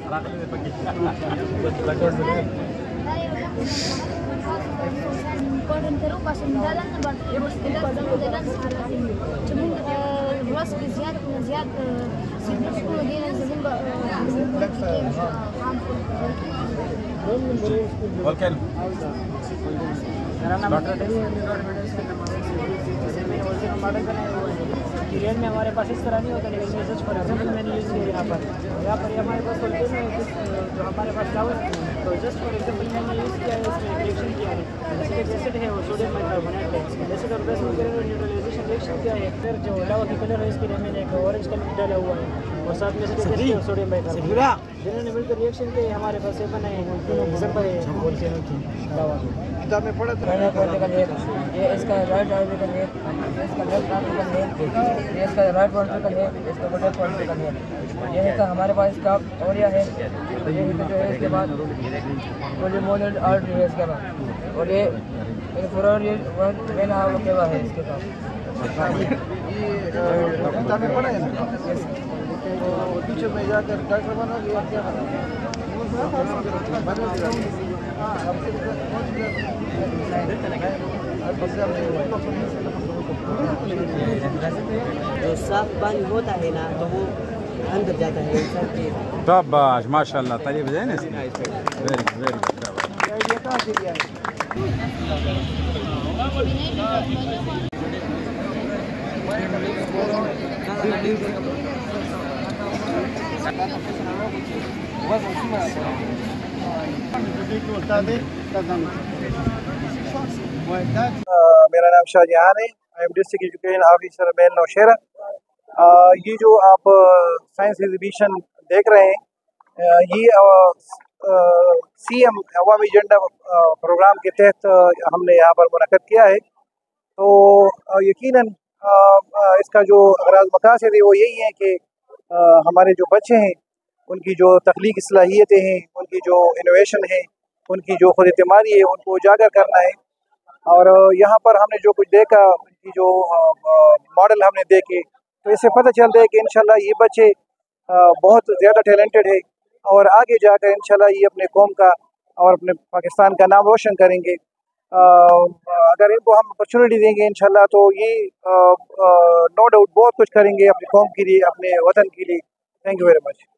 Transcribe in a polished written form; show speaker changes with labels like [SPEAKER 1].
[SPEAKER 1] Pasun jalan jalan cuma luas ziat sepuluh dia cuma real में हमारे पास इस तरह नहीं होता, लेकिन जस्ट फॉर एग्जाम्पल मैंने यूज़ किया यहाँ पर ये हमारे पास सोल्यूशन है जो हमारे पास फ्लावर, तो जस्ट फॉर एग्जाम्पल मैंने यूज़ किया है, इसमें रिएक्शन किया है, एसिटिक एसिड है वो सोडियम बाइकार्बोनेट है, एसिड और बेस वगैरह न्यूट्रलाइजेशन रिएक्शन किया है, फिर जो लावा की कलर है इसके लिए मैंने एक ऑरेंज कलर डाला हुआ है और साथ में सोडियम बाइकार्बोनेट जिन्होंने मिलकर रिएक्शन किए हमारे पास ये बनाए हैं एग्जाम्पल है वोल्केनो की लावा किताब में पढ़ा था। ये इसका राइट आर्टिकल है, इसका लेफ्ट आर्टिकल है, ये इसका राइट आर्टिकल है, इसका लेफ्ट आर्टिकल है, ये है हमारे पास इसका ओरिया है, तो ये जो है इसके बाद पॉलीमोनल आर्ट है इसके बाद, और ये फुरान ये मेन हाउ केवा है इसके पास किताब में पढ़ा है ना, तो टीचर में जाकर डॉक्टर बना लिया क्या जो साफ पानी होता है ना तो वो अंदर जाता है इंसान के।
[SPEAKER 2] शाबाश माशाल्लाह, तारीफ है ना इसमें, वेरी वेरी
[SPEAKER 3] मेरा नाम शाहजहान है, I am district education officer male Nowshera. ये जो आप साइंस एग्जीबिशन देख रहे हैं, ये सीएम अवामी एजेंडा प्रोग्राम के तहत हमने यहाँ पर मुनक़्क़द किया है। तो यकीनन इसका जो अगराज़ मक़ासद है वो यही है कि हमारे जो बच्चे हैं उनकी जो तख्लीकी सलाहियतें हैं, उनकी जो इनोवेशन है, उनकी जो खुद एतमादी है, उनको उजागर करना है। और यहाँ पर हमने जो कुछ देखा, उनकी जो मॉडल हमने देखे, तो इससे पता चलता है कि इंशाल्लाह ये बच्चे बहुत ज़्यादा टैलेंटेड है और आगे जाकर इंशाल्लाह ये अपने कौम का और अपने पाकिस्तान का नाम रोशन करेंगे। अगर इनको हम अपॉर्चुनिटी देंगे इंशाल्लाह तो ये नो डाउट बहुत कुछ करेंगे अपनी कौम के लिए, अपने वतन के लिए। Thank you very much.